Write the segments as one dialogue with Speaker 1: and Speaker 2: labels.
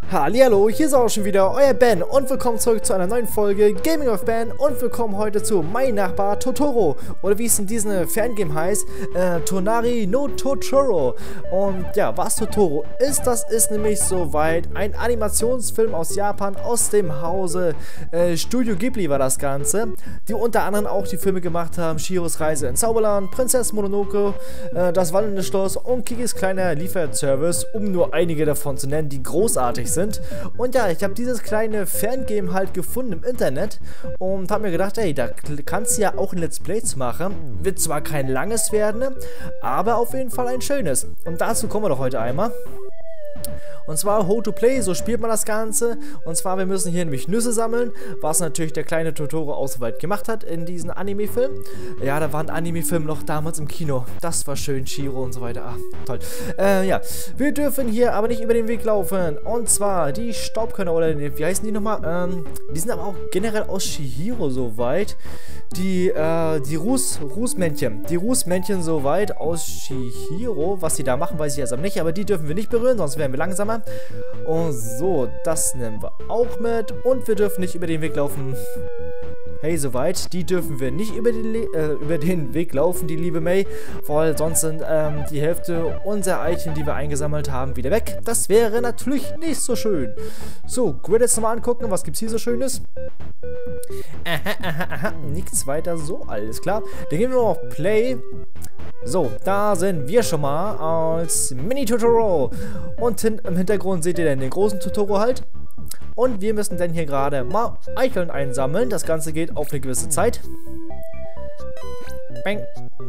Speaker 1: Hallihallo, hier ist auch schon wieder euer Ben und willkommen zurück zu einer neuen Folge Gaming of Ben und willkommen heute zu Mein Nachbar Totoro oder wie es in diesem Fangame heißt, Tonari no Totoro. Und ja, was Totoro ist, das ist nämlich soweit ein Animationsfilm aus Japan, aus dem Hause Studio Ghibli war das Ganze, die unter anderem auch die Filme gemacht haben, Chihiros Reise in Zauberland, Prinzessin Mononoke, das wandelnde Schloss und Kikis kleiner Lieferservice, um nur einige davon zu nennen, die großartig sind. Und ja, ich habe dieses kleine Fangame halt gefunden im Internet und habe mir gedacht, hey, da kannst du ja auch ein Let's Play zu machen. Wird zwar kein langes werden, aber auf jeden Fall ein schönes. Und dazu kommen wir doch heute einmal. Und zwar How to Play, so spielt man das Ganze. Und zwar, wir müssen hier nämlich Nüsse sammeln, was natürlich der kleine Totoro auch soweit gemacht hat in diesem Anime-Film. Ja, da war ein Anime-Film noch damals im Kino. Das war schön, Chihiro und so weiter. Ah, toll. Ja, wir dürfen hier aber nicht über den Weg laufen. Und zwar die Staubkörner, oder wie heißen die nochmal? Die sind aber auch generell aus Chihiro soweit. Die Rußmännchen. Die Rußmännchen soweit aus Chihiro. Was die da machen, weiß ich erst nicht. Aber die dürfen wir nicht berühren, sonst werden wir langsamer. Und so, das nehmen wir auch mit. Und wir dürfen nicht über den Weg laufen. Hey, soweit. Die dürfen wir nicht über den Weg laufen, die liebe May. Weil sonst sind die Hälfte unserer Eichen, die wir eingesammelt haben, wieder weg. Das wäre natürlich nicht so schön. So, Grid jetzt nochmal angucken. Was gibt's hier so Schönes? Aha. Nichts weiter so. Alles klar. Dann gehen wir noch auf Play. So, da sind wir schon mal als Mini-Totoro. Und im Hintergrund seht ihr dann den großen Totoro halt. Und wir müssen dann hier gerade mal Eicheln einsammeln. Das Ganze geht auf eine gewisse Zeit. Bang.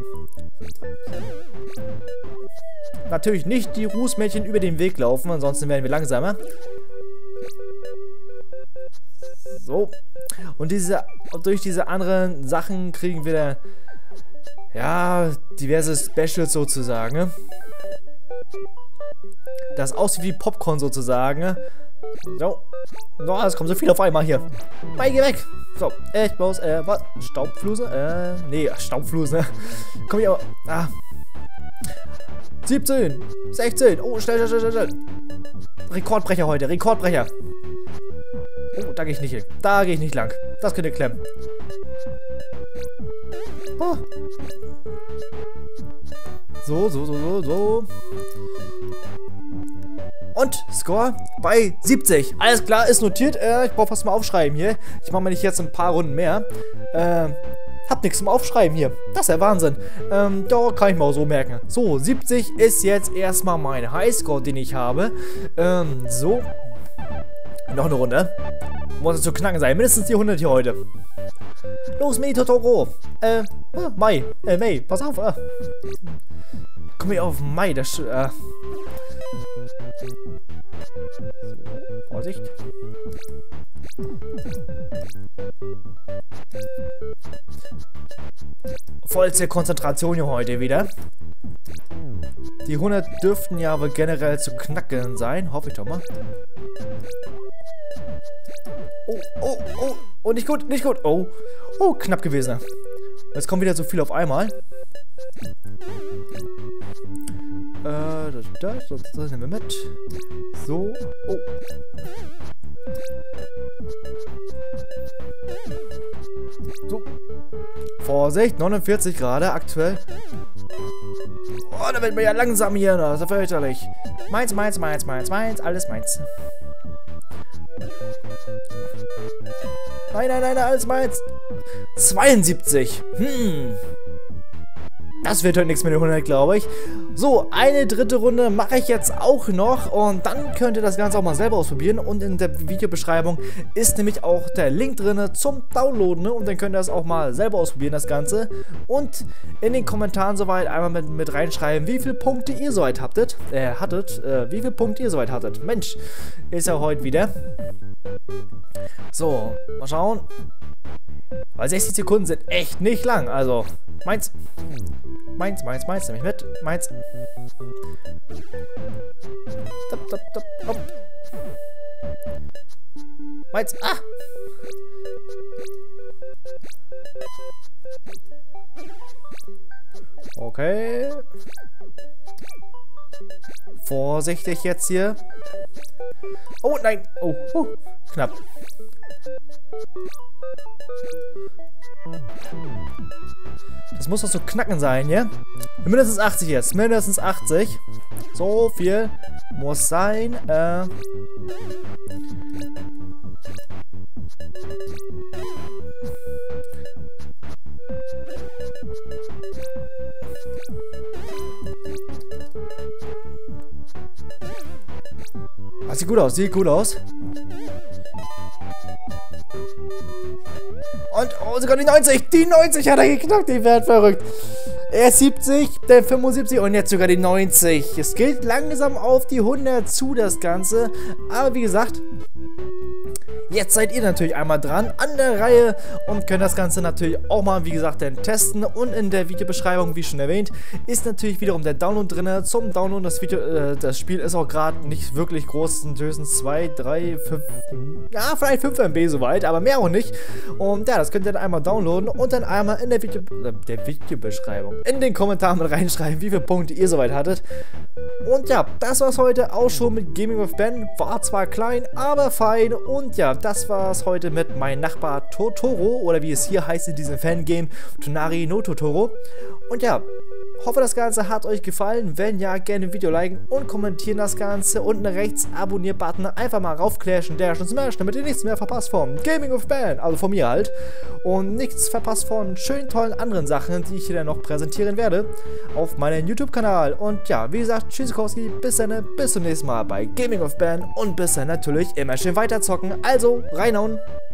Speaker 1: Natürlich nicht die Rußmännchen über den Weg laufen, ansonsten werden wir langsamer. So. Und durch diese anderen Sachen kriegen wir dann, ja, diverse Specials sozusagen. Ne? Das aussieht wie Popcorn sozusagen. So. Oh, es kommt so viel auf einmal hier. Mai, geh weg. So, ich muss, was? Staubfluse? Nee, Staubfluse. Komm hier, ah. 17, 16. Oh, schnell. Rekordbrecher heute, Rekordbrecher. Oh, da gehe ich nicht hin. Da gehe ich nicht lang. Das könnte klemmen. Oh. So. Und Score bei 70. Alles klar, ist notiert. Ich brauche fast mal aufschreiben hier. Ich mache mir nicht jetzt ein paar Runden mehr. Hab nichts zum Aufschreiben hier. Das ist ja Wahnsinn. Da kann ich mal so merken. So, 70 ist jetzt erstmal mein Highscore, den ich habe. So. Noch eine Runde. Muss es zu knacken sein. Mindestens die 100 hier heute. Los, Mei Totoro. Mai. May, pass auf. Komm hier auf Mai. Das, so, Vorsicht. Vollste Konzentration hier heute wieder. Die 100 dürften ja aber generell zu knacken sein. Hoffe ich doch mal. Oh, nicht gut. Oh, knapp gewesen. Jetzt kommt wieder so viel auf einmal. Das nehmen wir mit. So. Oh. So. Vorsicht, 49 Grad aktuell. Oh, da wird mir ja langsam hier. Das ist fürchterlich. Meins. Alles meins. Nein, alles meins. 72. Das wird heute nichts mit den 100, glaube ich. So, eine dritte Runde mache ich jetzt auch noch. Und dann könnt ihr das Ganze auch mal selber ausprobieren. Und in der Videobeschreibung ist nämlich auch der Link drin zum Downloaden. Ne? Und dann könnt ihr das auch mal selber ausprobieren, das Ganze. Und in den Kommentaren soweit einmal mit reinschreiben, wie viele Punkte ihr soweit hattet. Wie viele Punkte ihr soweit hattet. Mensch, ist ja heute wieder. So, mal schauen. Weil 60 Sekunden sind echt nicht lang. Also, meins, nehme ich mit. Meins. Hopp. Meins. Ah! Okay. Vorsichtig jetzt hier. Oh, nein. Oh, knapp. Das muss doch so knacken sein, ja? Mindestens 80 jetzt. Mindestens 80. So viel muss sein. Sieht gut aus, sieht gut aus. Und, oh, sogar die 90. Die 90 hat er geknackt, die werden verrückt. Erst 70, dann 75 und jetzt sogar die 90. Es geht langsam auf die 100 zu, das Ganze. Aber wie gesagt, jetzt seid ihr natürlich einmal dran an der Reihe und könnt das Ganze natürlich auch mal, wie gesagt, dann testen. Und in der Videobeschreibung, wie schon erwähnt, ist natürlich wiederum der Download drin. Zum Download, das Spiel ist auch gerade nicht wirklich groß, sind höchstens 2, 3, 5, ja, vielleicht 5 MB soweit, aber mehr auch nicht. Und ja, das könnt ihr dann einmal downloaden und dann einmal in der Videobeschreibung, in den Kommentaren reinschreiben, wie viele Punkte ihr soweit hattet. Und ja, das war's heute auch schon mit Gaming with Ben. War zwar klein, aber fein. Und ja, das war's heute mit meinem Nachbar Totoro, oder wie es hier heißt in diesem Fangame, Tonari no Totoro. Und ja, hoffe, das Ganze hat euch gefallen. Wenn ja, gerne ein Video liken und kommentieren das Ganze. Unten rechts Abonnier-Button einfach mal raufclashen, dash und smash, damit ihr nichts mehr verpasst vom Gaming with Ben, also von mir halt. Und nichts verpasst von schönen, tollen anderen Sachen, die ich hier dann noch präsentieren werde auf meinem YouTube-Kanal. Und ja, wie gesagt, tschüssikowski, bis dann, bis zum nächsten Mal bei Gaming with Ben und bis dann natürlich immer schön weiterzocken. Also, reinhauen!